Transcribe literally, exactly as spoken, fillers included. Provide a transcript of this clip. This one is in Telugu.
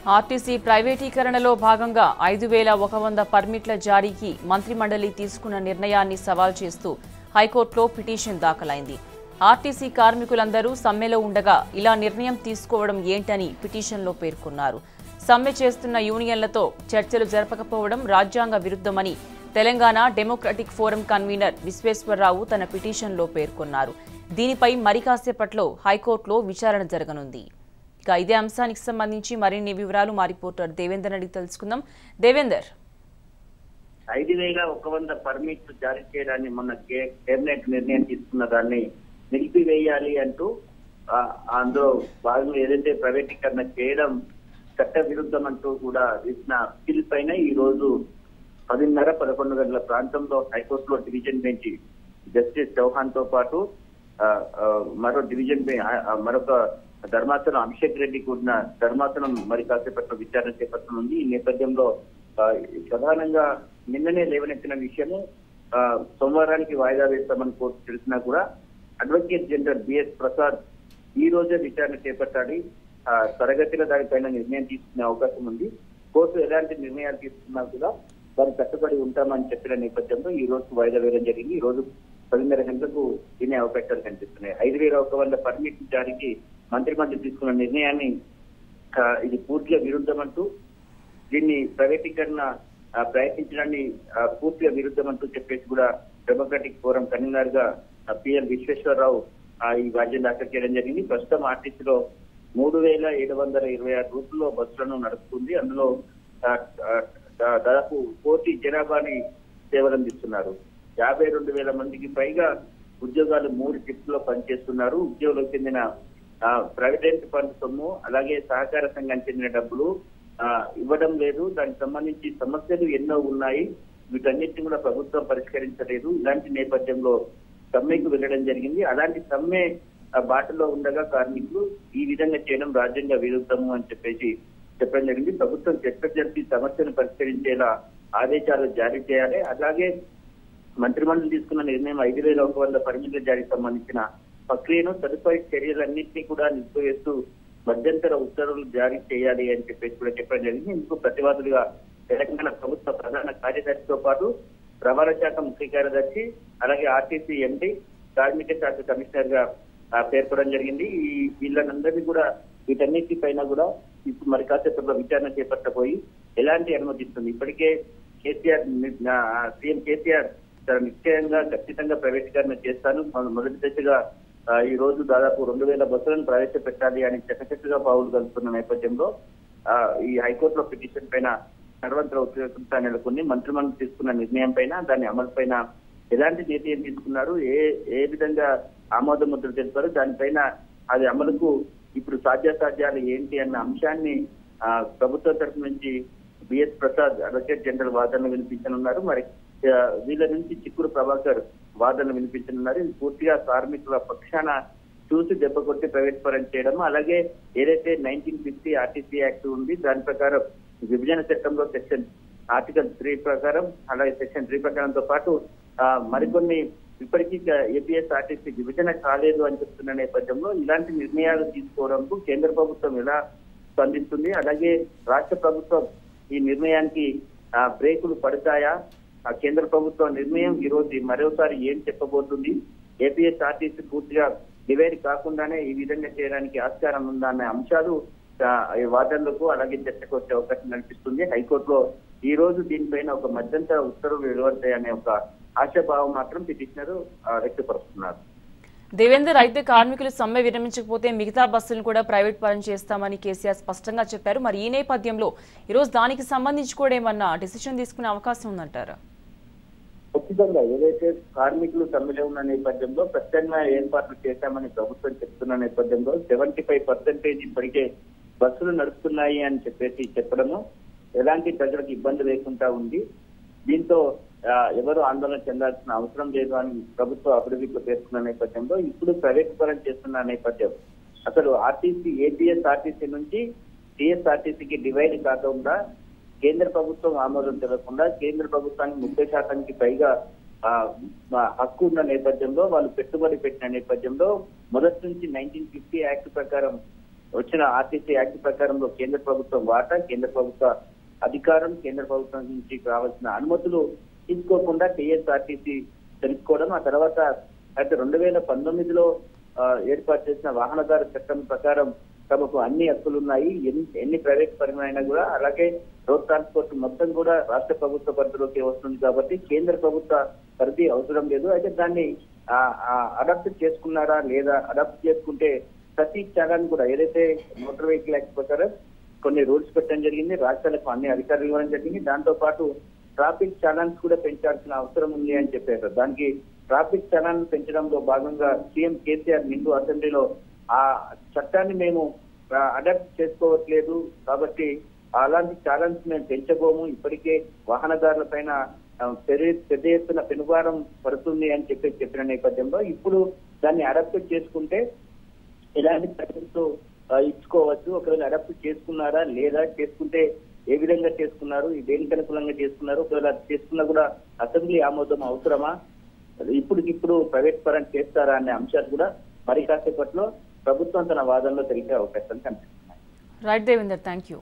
ఆర్టీసీ ప్రైవేటీకరణలో భాగంగా ఐదు వేల ఒక వంద పర్మిట్ల జారీకి మంత్రిమండలి తీసుకున్న నిర్ణయాన్ని సవాల్ చేస్తూ హైకోర్టులో పిటిషన్ దాఖలైంది. ఆర్టీసీ కార్మికులందరూ సమ్మెలో ఉండగా ఇలా నిర్ణయం తీసుకోవడం ఏంటని పిటిషన్లో పేర్కొన్నారు. సమ్మె చేస్తున్న యూనియన్లతో చర్చలు జరపకపోవడం రాజ్యాంగ విరుద్ధమని Telangana democratic forum convener Visweswararao తన పిటిషన్లో పేర్కొన్నారు. దీనిపై మరి కాసేపట్లో హైకోర్టులో విచారణ జరగనుంది. ఇక ఇదే అంశానికి సంబంధించి మరిన్ని వివరాలు మా రిపోర్టర్ దేవేందర్ అడిగి తెలుసుకుందాం. దేవేందర్, ఐదు వేల ఒక వంద పర్మిట్లు జారీ చేయడాన్ని మొన్న కేబినెట్ నిర్ణయం తీసుకున్న దాన్ని నిలిపివేయాలి అంటూ అందులో భాగంగా ఏదైతే ప్రైవేటీకరణ చేయడం చట్ట విరుద్ధం అంటూ కూడా ఇచ్చిన అప్పీల్ పైన ఈ రోజు పదిన్నర పదకొండు గంటల ప్రాంతంలో హైకోర్టులో డివిజన్ బెంచ్ జస్టిస్ చౌహాన్ తో పాటు మరో డివిజన్ మరొక ధర్మాసనం అభిషేక్ రెడ్డి కూడిన ధర్మాసనం మరి కాసేపట్లో విచారణ చేపట్టనుంది. ఈ నేపథ్యంలో ప్రధానంగా నిన్ననే లేవనెత్తిన విషయము సోమవారానికి వాయిదా వేస్తామని కోర్టు తెలిసినా కూడా అడ్వకేట్ జనరల్ బిఎస్ ప్రసాద్ ఈ రోజే విచారణ చేపట్టాలి, తరగతిలో దానిపైన నిర్ణయం తీసుకునే అవకాశం ఉంది. కోర్టు ఎలాంటి నిర్ణయాలు తీసుకున్నా కూడా దానికి కట్టుబడి ఉంటామని చెప్పిన నేపథ్యంలో ఈ రోజు వాయిదా వేయడం జరిగింది. ఈ రోజు పదిన్నర గంటలకు తినే అవకాశాలు కనిపిస్తున్నాయి. ఐదు వేల ఒక వంద పర్మిట్ జారీకి మంత్రిమండలి తీసుకున్న నిర్ణయాన్ని ఇది పూర్తిగా విరుద్ధం అంటూ, దీన్ని ప్రైవేటీకరణ ప్రయత్నించడాన్ని పూర్తిగా విరుద్ధం అంటూ చెప్పేసి కూడా డెమోక్రటిక్ ఫోరం కన్వీనర్ గా పిఎల్ విశ్వేశ్వరరావు ఈ వాద్యం దాఖలు చేయడం జరిగింది. ప్రస్తుతం ఆర్టీసీలో మూడు వేల ఏడు వందల ఇరవై ఆరు రూట్లలో బస్సులను నడుపుతుంది. అందులో దాదాపు కోటి జనాభాని సేవలందిస్తున్నారు. యాభై రెండు వేల మందికి పైగా ఉద్యోగాలు మూడు షిఫ్ట్ లో పనిచేస్తున్నారు. ఉద్యోగులకు చెందిన ప్రైవేట్ ఫండ్ సొమ్ము అలాగే సహకార సంఘానికి చెందిన డబ్బులు ఇవ్వడం లేదు. దానికి సంబంధించి సమస్యలు ఎన్నో ఉన్నాయి, వీటన్నిటిని కూడా ప్రభుత్వం పరిష్కరించలేదు. ఇలాంటి నేపథ్యంలో సమ్మెకు వెళ్లడం జరిగింది. అలాంటి సమ్మె బాటలో ఉండగా కార్మికులు ఈ విధంగా చేయడం రాజ్యాంగ విరుద్ధము అని చెప్పేసి చెప్పడం జరిగింది. ప్రభుత్వం చర్చ జరిపి సమస్యను పరిష్కరించేలా ఆదేశాలు జారీ చేయాలి. అలాగే మంత్రిమండలి తీసుకున్న నిర్ణయం ఐదు వేల ఒక వంద పరిమితుల జారీకి సంబంధించిన ప్రక్రియను తదుపరి చర్యలన్నింటినీ కూడా నిలిపివేస్తూ మధ్యంతర ఉత్తర్వులు జారీ చేయాలి అని చెప్పేసి కూడా చెప్పడం జరిగింది. ఇందుకు ప్రతివాదులుగా తెలంగాణ ప్రభుత్వ ప్రధాన కార్యదర్శితో పాటు రవాణా శాఖ ముఖ్య కార్యదర్శి అలాగే ఆర్టీసీ ఎండీ కార్మిక శాఖ కమిషనర్ గా పేర్కొనడం జరిగింది. ఈ వీళ్ళందరినీ కూడా వీటన్నిటి పైన కూడా ఇప్పుడు మరి కాసేపట్లో విచారణ చేపట్టబోయి ఎలాంటి అనుమతిస్తుంది. ఇప్పటికే కేసీఆర్ సీఎం కేసీఆర్ నిశ్చయంగా ఖచ్చితంగా ప్రైవేటీకరణ చేస్తాను, మొదటి దశగా ఈ రోజు దాదాపు రెండు వేల బస్సులను ప్రవేశపెట్టాలి అని చక్కచక్కగా పావులు కలుపుతున్న నేపథ్యంలో ఈ హైకోర్టులో పిటిషన్ పైన సర్వంత్ర ఉత్కంఠ నెలకొని మంత్రిమండలి తీసుకున్న నిర్ణయం పైన దాని అమలు పైన ఎలాంటి నిర్ణయం తీసుకున్నారు, ఏ ఏ విధంగా ఆమోద ముద్ర తెలిపారు, దానిపైన అది అమలుకు ఇప్పుడు సాధ్యాసాధ్యాలు ఏంటి అన్న అంశాన్ని ప్రభుత్వం తరఫు నుంచి బిఎస్ ప్రసాద్ అడ్వకేట్ జనరల్ వాదనలు వినిపించనున్నారు. మరి వీళ్ళ నుంచి చిక్కుడు ప్రభాకర్ వాదనలు వినిపించనున్నారు. ఇది పూర్తిగా కార్మికుల పక్షాన చూసి దెబ్బ కొట్టి ప్రైవేట్ పరం చేయడం, అలాగే ఏదైతే నైన్టీన్ ఫిఫ్టీ ఆర్టీసీ యాక్ట్ ఉంది దాని ప్రకారం విభజన చట్టంలో సెక్షన్ ఆర్టికల్ త్రీ ప్రకారం అలాగే సెక్షన్ త్రీ ప్రకారంతో పాటు మరికొన్ని ఇప్పటికీ ఏపీఎస్ ఆర్టీసీ విభజన కాలేదు అని చెప్తున్న నేపథ్యంలో ఇలాంటి నిర్ణయాలు తీసుకోవడంకు కేంద్ర ప్రభుత్వం ఎలా స్పందిస్తుంది, అలాగే రాష్ట్ర ప్రభుత్వం ఈ నిర్ణయానికి బ్రేకులు పడతాయా, ఆ కేంద్ర ప్రభుత్వ నిర్ణయం ఈ రోజు మరోసారి ఏం చెప్పబోతుంది, ఏపీఎస్ ఆర్టీసీ పూర్తిగా డివైడ్ కాకుండానే ఈ విధంగా చేయడానికి ఆస్కారం ఉందా అనే అంశాలు వాదనలకు అలాగే చర్చకు వచ్చే అవకాశం కనిపిస్తుంది. హైకోర్టులో ఈ రోజు దీనిపైన ఒక మధ్యంతర ఉత్తర్వులు వెలువడతాయనే ఒక ఆశాభావం మాత్రం పిటిషనర్ వ్యక్తపరుస్తున్నారు. దేవేందర్, అయితే కార్మికులు సమ్మె విరమించకపోతే మిగతా బస్సులను కూడా ప్రైవేట్ పరం చేస్తామని కేసీఆర్ స్పష్టంగా చెప్పారు. మరి ఈ నేపథ్యంలో ఈరోజు దానికి సంబంధించి కూడా ఏమన్నా డిసిషన్ తీసుకునే అవకాశం ఉందంటారా? ఖచ్చితంగా ఏదైతే కార్మికులు సమ్మెలో ఉన్న నేపథ్యంలో ప్రత్యామ్నాయ ఏర్పాట్లు చేశామని ప్రభుత్వం చెప్తున్న నేపథ్యంలో సెవెంటీ ఫైవ్ పర్సెంటేజ్ ఇప్పటికే బస్సులు నడుస్తున్నాయి అని చెప్పేసి చెప్పడము ఎలాంటి ప్రజలకు ఇబ్బంది లేకుండా ఉంది. దీంతో ఎవరు ఆందోళన చెందాల్సిన అవసరం లేదు అని ప్రభుత్వ అభివృద్ధిలో పేర్కొన్న నేపథ్యంలో ఇప్పుడు ప్రైవేట్ పరం చేస్తున్న నేపథ్యం అసలు ఆర్టీసీ ఏపీఎస్ ఆర్టీసీ నుంచి టీఎస్ఆర్టీసీకి డివైడ్ కాకుండా కేంద్ర ప్రభుత్వం ఆమోదం తెలవకుండా కేంద్ర ప్రభుత్వానికి ముప్పై శాతానికి పైగా హక్కు ఉన్న నేపథ్యంలో వాళ్ళు పెట్టుబడి పెట్టిన నేపథ్యంలో మొదటి నుంచి నైన్టీన్ ఫిఫ్టీ యాక్ట్ ప్రకారం వచ్చిన ఆర్టీసీ యాక్ట్ ప్రకారంలో కేంద్ర ప్రభుత్వం వాటా, కేంద్ర ప్రభుత్వ అధికారం, కేంద్ర ప్రభుత్వం నుంచి కావాల్సిన అనుమతులు తీసుకోకుండా టీఎస్ఆర్టీసీ తెలుసుకోవడం, ఆ తర్వాత అయితే రెండు వేల పంతొమ్మిదిలో ఏర్పాటు చేసిన వాహనదారు చట్టం ప్రకారం తమకు అన్ని హక్కులు ఉన్నాయి, ఎన్ని ఎన్ని ప్రైవేట్ పరిమైనా కూడా, అలాగే రోడ్ ట్రాన్స్పోర్ట్ మొత్తం కూడా రాష్ట్ర ప్రభుత్వ పరిధిలోకి వస్తుంది కాబట్టి కేంద్ర ప్రభుత్వ పరిధి అవసరం లేదు. అయితే దాన్ని అడాప్ట్ చేసుకున్నారా లేదా, అడాప్ట్ చేసుకుంటే ప్రతి చలాన్ని కూడా ఏదైతే మోటార్ వెహికల్ యాక్ట్ ప్రకారం కొన్ని రూల్స్ పెట్టడం జరిగింది, రాష్ట్రాలకు అన్ని అధికారులు ఇవ్వడం జరిగింది, దాంతో పాటు ట్రాఫిక్ చలాన్స్ కూడా పెంచాల్సిన అవసరం ఉంది అని చెప్పారు. దానికి ట్రాఫిక్ చలాన్ పెంచడంలో భాగంగా సీఎం కేసీఆర్ నిండు అసెంబ్లీలో ఆ చట్టాన్ని మేము అడాప్ట్ చేసుకోవట్లేదు కాబట్టి అలాంటి చలాన్స్ మేము పెంచబోము, ఇప్పటికే వాహనదారుల పైన పెద్ద ఎత్తున పెనుభారం పడుతుంది అని చెప్పి చెప్పిన నేపథ్యంలో ఇప్పుడు దాన్ని అడాప్ట్ చేసుకుంటే ఎలాంటి ప్రజలతో ఇచ్చుకోవచ్చు, ఒకవేళ అడాప్ట్ చేసుకున్నారా లేదా, చేసుకుంటే ఏ విధంగా చేసుకున్నారు, దేనికి అనుకూలంగా చేసుకున్నారు, ఒకవేళ చేసుకున్నా కూడా అసెంబ్లీ ఆమోదం అవసరమా, ఇప్పటికిప్పుడు ప్రైవేట్ పరం చేస్తారా అనే అంశాలు కూడా మరి కాసేపట్లో ప్రభుత్వం తన వాదనలో తెలిపే అవకాశాలు కనిపిస్తున్నాయి. Right Devender, thank you.